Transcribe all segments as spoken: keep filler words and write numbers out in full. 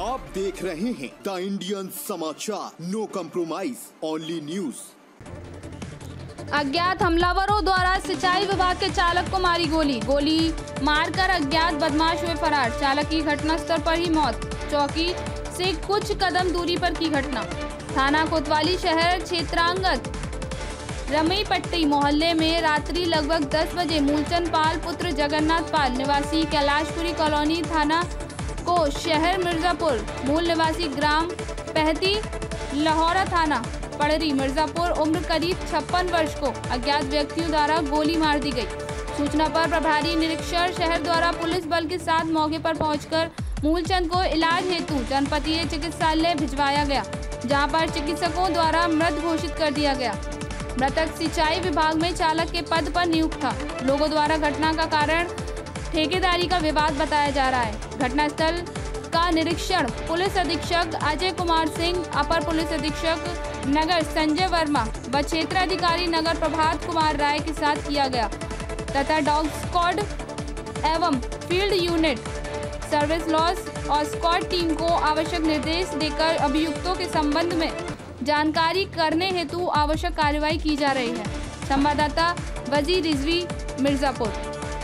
आप देख रहे हैं the Indian Samachar, no compromise, only news. अज्ञात हमलावरों द्वारा सिंचाई विभाग के चालक को मारी गोली गोली मारकर अज्ञात बदमाश हुए फरार। चालक की घटनास्थल पर ही मौत। चौकी से कुछ कदम दूरी पर की घटना। थाना कोतवाली शहर क्षेत्रांगत रमई पट्टी मोहल्ले में रात्रि लगभग दस बजे मूलचंद पाल पुत्र जगन्नाथ पाल निवासी कैलाशपुरी कॉलोनी थाना को शहर मिर्जापुर मूल निवासी ग्राम पहती लाहौरा थाना पड़री मिर्जापुर उम्र करीब छप्पन वर्ष को अज्ञात व्यक्तियों द्वारा गोली मार दी गई। सूचना पर प्रभारी निरीक्षक शहर द्वारा पुलिस बल के साथ मौके पर पहुंचकर मूलचंद को इलाज हेतु जनपदीय चिकित्सालय भिजवाया गया, जहां पर चिकित्सकों द्वारा मृत घोषित कर दिया गया। मृतक सिंचाई विभाग में चालक के पद पर नियुक्त था। लोगों द्वारा घटना का कारण ठेकेदारी का विवाद बताया जा रहा है। घटनास्थल का निरीक्षण पुलिस अधीक्षक अजय कुमार सिंह, अपर पुलिस अधीक्षक नगर संजय वर्मा व क्षेत्राधिकारी नगर प्रभात कुमार राय के साथ किया गया तथा डॉग स्क्वाड एवं फील्ड यूनिट सर्विस लॉस और स्क्वाड टीम को आवश्यक निर्देश देकर अभियुक्तों के संबंध में जानकारी करने हेतु आवश्यक कार्रवाई की जा रही है। संवाददाता वजीर रिजवी मिर्जापुर।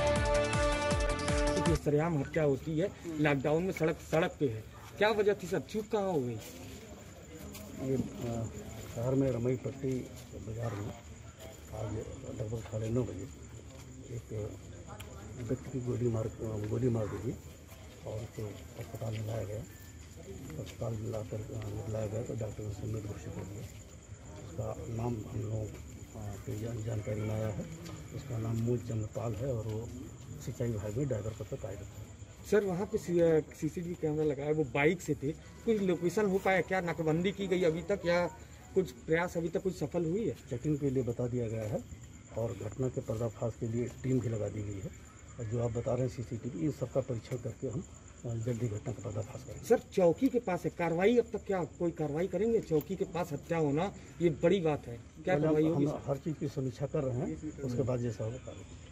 सरेआम हत्या होती है लॉकडाउन में, सड़क सड़क पे है, क्या वजह थी सर? चूक कहाँ हो गई? ये शहर में रमई पट्टी बाजार में आज लगभग साढ़े नौ बजे एक व्यक्ति की गोली मार गोली मार दी गई और उसको अस्पताल में लाया गया। अस्पताल में लाकर लाया गया तो डॉक्टर ने मृत घोषित कर दिया। उसका नाम हम लोग की जानकारी में आया है। उसका नाम मूलचंद पाल है और वो सिंचाई विभाग में ड्राइवर पद पर कार्यरत है। सर वहाँ पे सीसीटीवी कैमरा लगाया, वो बाइक से थे, कुछ लोकेशन हो पाया क्या? नाकाबंदी की गई अभी तक या कुछ प्रयास अभी तक कुछ सफल हुई है? चेकिंग के लिए बता दिया गया है और घटना के पर्दाफाश के लिए टीम भी लगा दी गई है। और जो आप बता रहे हैं सीसीटीवी, इन सबका परीक्षण करके हम जल्दी घटना का पर्दाफाश करेंगे। सर चौकी के पास है कार्रवाई, अब तक क्या कोई कार्रवाई करेंगे? चौकी के पास हत्या होना ये बड़ी बात है, क्या कार्रवाई होगी? हम हर चीज़ की समीक्षा कर रहे हैं, उसके बाद जैसा होगा कार्रवाई।